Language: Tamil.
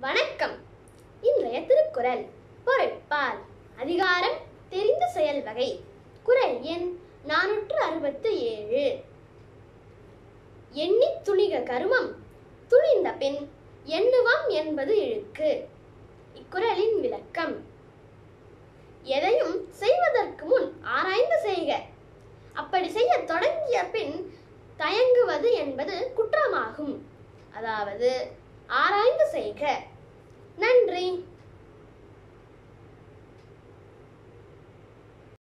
வணக்கம். இன்றைய திருக்குறள் பொருட்பால் அதிகாரம் தெரிந்த செயல் வகை. குறள் எண் 467. எண்ணித் துணிக கருமம் துணிந்த பின் எண்ணுவாம் என்பது இழுக்கு. இக்குறளின் விளக்கம்: எதையும் செய்வதற்கு முன் ஆராய்ந்து செய்க. அப்படி செய்ய தொடங்கிய பின் தயங்குவது என்பது குற்றமாகும். அதாவது ஆராய்ந்து செய்க. நன்றி.